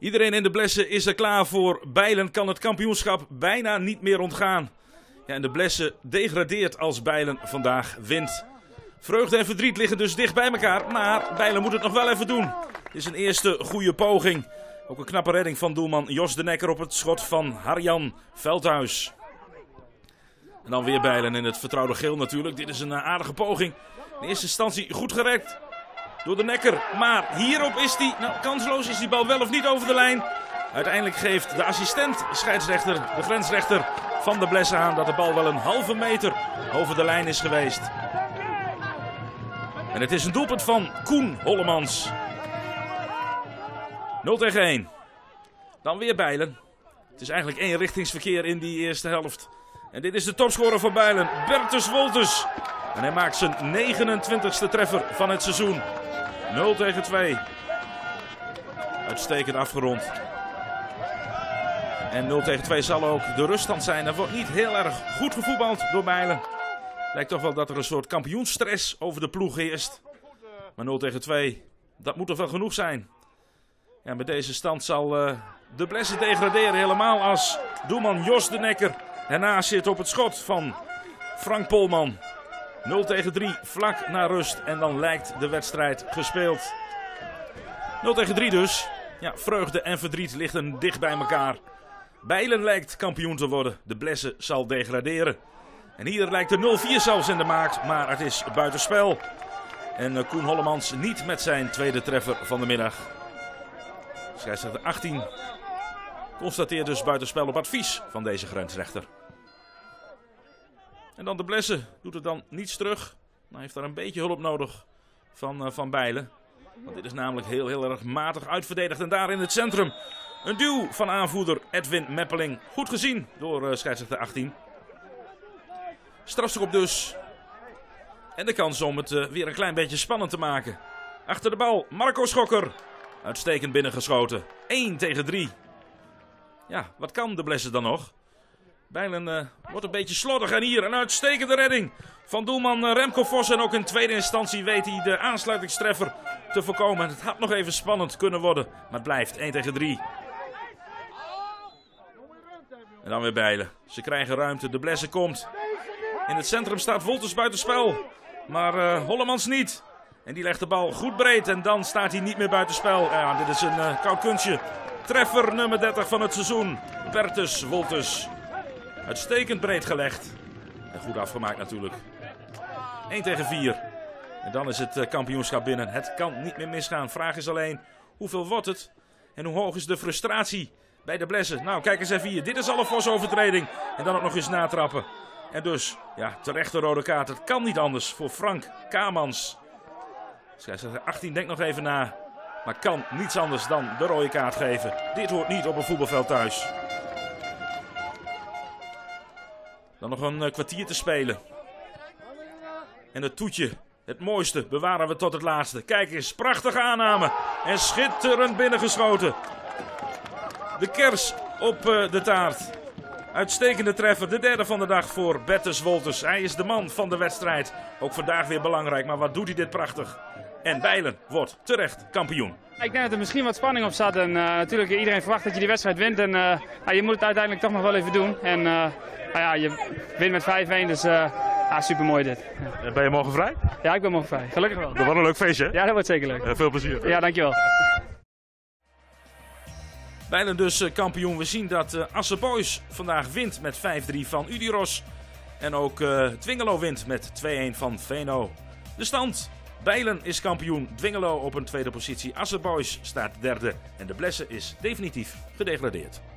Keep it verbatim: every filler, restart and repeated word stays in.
Iedereen in de Blessen is er klaar voor. Bijlen kan het kampioenschap bijna niet meer ontgaan. Ja, en de Blessen degradeert als Bijlen vandaag wint. Vreugde en verdriet liggen dus dicht bij elkaar, maar Bijlen moet het nog wel even doen. Het is een eerste goede poging. Ook een knappe redding van doelman Jos de Nekker op het schot van Harjan Veldhuis. En dan weer Bijlen in het vertrouwde geel natuurlijk. Dit is een aardige poging. In eerste instantie goed gerekt door de Nekker. Maar hierop is hij, nou kansloos, is die bal wel of niet over de lijn. Uiteindelijk geeft de assistent scheidsrechter, de grensrechter van de Blessen aan dat de bal wel een halve meter over de lijn is geweest. En het is een doelpunt van Koen Hollemans. nul tegen één. Dan weer Bijlen. Het is eigenlijk eenrichtingsverkeer in die eerste helft. En dit is de topscorer van Bijlen, Bertus Wolters. En hij maakt zijn negenentwintigste treffer van het seizoen. nul tegen twee. Uitstekend afgerond. En nul tegen twee zal ook de ruststand zijn. Er wordt niet heel erg goed gevoetbald door Bijlen. Lijkt toch wel dat er een soort kampioensstress over de ploeg heerst. Maar nul tegen twee, dat moet toch wel genoeg zijn. Ja, met deze stand zal uh, de Blessen degraderen, helemaal als doelman Jos de Nekker ernaast zit op het schot van Frank Polman. nul tegen drie, vlak na rust en dan lijkt de wedstrijd gespeeld. nul tegen drie dus. Ja, vreugde en verdriet liggen dicht bij elkaar. Bijlen lijkt kampioen te worden, de Blessen zal degraderen. En hier lijkt de nul vier zelfs in de maak, maar het is buitenspel. En uh, Koen Hollemans niet met zijn tweede treffer van de middag. Scheidsrechter achttien constateert dus buitenspel op advies van deze grensrechter. En dan de Blessen doet er dan niets terug. Hij heeft daar een beetje hulp nodig van, uh, van Bijlen. Want dit is namelijk heel, heel erg matig uitverdedigd. En daar in het centrum een duw van aanvoerder Edwin Meppeling. Goed gezien door uh, scheidsrechter achttien. Strafschop dus. En de kans om het uh, weer een klein beetje spannend te maken. Achter de bal Marco Schokker. Uitstekend binnengeschoten. één tegen drie. Ja, wat kan de Blessen dan nog? Bijlen uh, wordt een beetje slordig. En hier een uitstekende redding van doelman uh, Remco Vos. En ook in tweede instantie weet hij de aansluitingstreffer te voorkomen. Het had nog even spannend kunnen worden. Maar het blijft één tegen drie. En dan weer Bijlen. Ze krijgen ruimte. De Blessen komt. In het centrum staat Wolters buitenspel. Maar uh, Hollemans niet. En die legt de bal goed breed. En dan staat hij niet meer buitenspel. Ja, dit is een uh, koud kunstje. Treffer nummer dertig van het seizoen. Bertus Wolters. Uitstekend breed gelegd. En goed afgemaakt natuurlijk. één tegen vier. En dan is het uh, kampioenschap binnen. Het kan niet meer misgaan. Vraag is alleen, hoeveel wordt het? En hoe hoog is de frustratie bij de Blessen? Nou, kijk eens even hier. Dit is al een Vos overtreding. En dan ook nog eens natrappen. En dus, ja, terecht de rode kaart. Het kan niet anders voor Frank Kamans. Scheidsrechter achttien denkt nog even na. Maar kan niets anders dan de rode kaart geven. Dit hoort niet op een voetbalveld thuis. Dan nog een uh, kwartier te spelen. En het toetje, het mooiste, bewaren we tot het laatste. Kijk eens, prachtige aanname. En schitterend binnengeschoten. De kers op uh, de taart. Uitstekende treffer, de derde van de dag voor Bertus Wolters. Hij is de man van de wedstrijd. Ook vandaag weer belangrijk, maar wat doet hij dit prachtig. En Bijlen wordt terecht kampioen. Ik denk dat er misschien wat spanning op zat. En uh, natuurlijk, iedereen verwacht dat je die wedstrijd wint. En uh, ja, je moet het uiteindelijk toch nog wel even doen. En uh, nou ja, je wint met vijf een, dus uh, ja, super mooi dit. Ja. Ben je morgen vrij? Ja, ik ben morgen vrij. Gelukkig wel. Dat wordt een leuk feestje, hè? Ja, dat wordt zeker leuk. Uh, veel plezier. Ja, dankjewel. Bijlen dus uh, kampioen. We zien dat uh, Asse Boys vandaag wint met vijf drie van Udiros. En ook uh, Dwingelo wint met twee een van Veno. De stand: Bijlen is kampioen. Dwingelo op een tweede positie. Asse Boys staat derde. En de Blessen is definitief gedegradeerd.